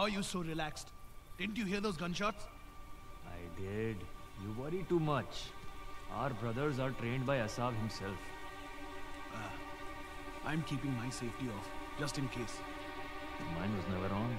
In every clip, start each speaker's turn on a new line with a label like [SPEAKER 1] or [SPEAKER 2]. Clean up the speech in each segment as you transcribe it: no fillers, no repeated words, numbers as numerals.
[SPEAKER 1] are you so relaxed? Didn't you hear those gunshots?
[SPEAKER 2] I did. You worry too much. Our brothers are trained by Asav himself.
[SPEAKER 1] I'm keeping my safety off, just in case.
[SPEAKER 2] Mine was never on.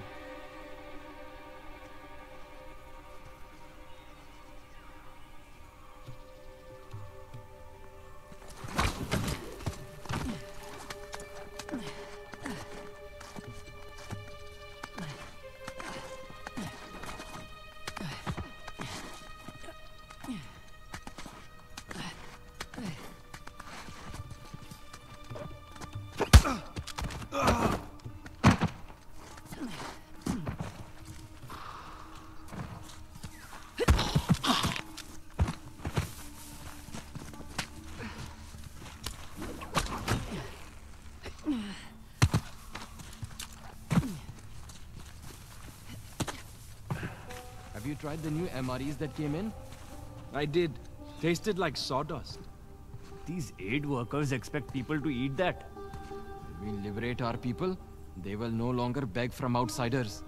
[SPEAKER 3] Have you tried the new MREs that came in?
[SPEAKER 4] I did. Tasted like sawdust.
[SPEAKER 2] These aid workers expect people to eat that.
[SPEAKER 3] When we liberate our people, they will no longer beg from outsiders.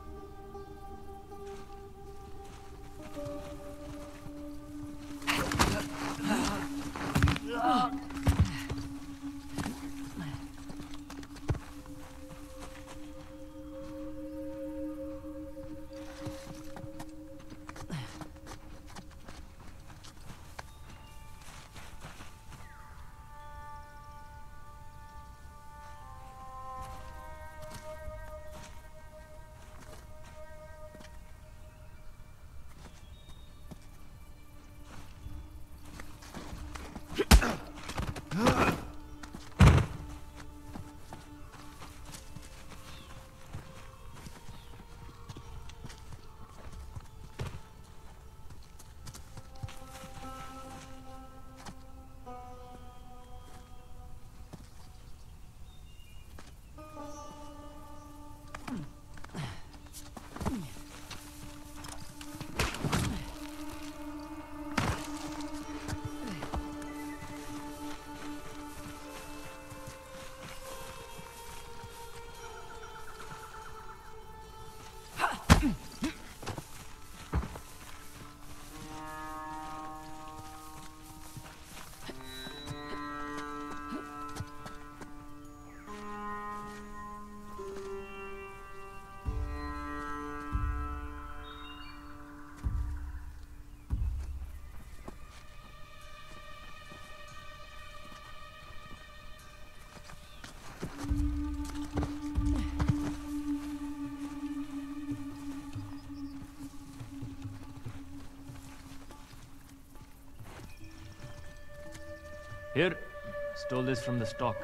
[SPEAKER 2] Here, stole this from the stock.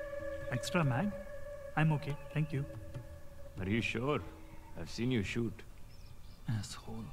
[SPEAKER 5] Extra mag? I'm okay, thank you.
[SPEAKER 2] Are you sure? I've seen you shoot.
[SPEAKER 5] Asshole.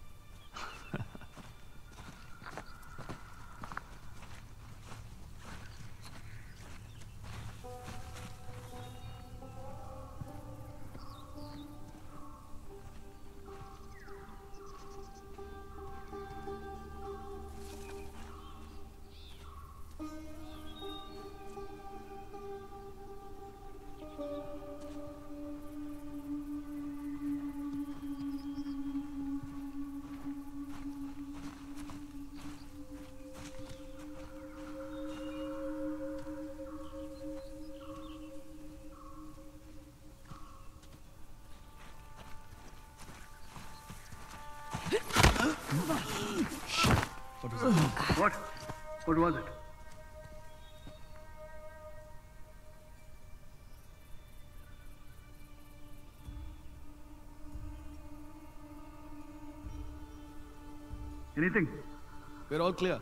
[SPEAKER 1] What? What was it? Anything?
[SPEAKER 4] We're all clear.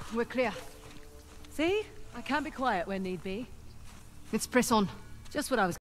[SPEAKER 6] We're clear.
[SPEAKER 7] See? I can be quiet when need be.
[SPEAKER 6] Let's press on.
[SPEAKER 7] Just what I was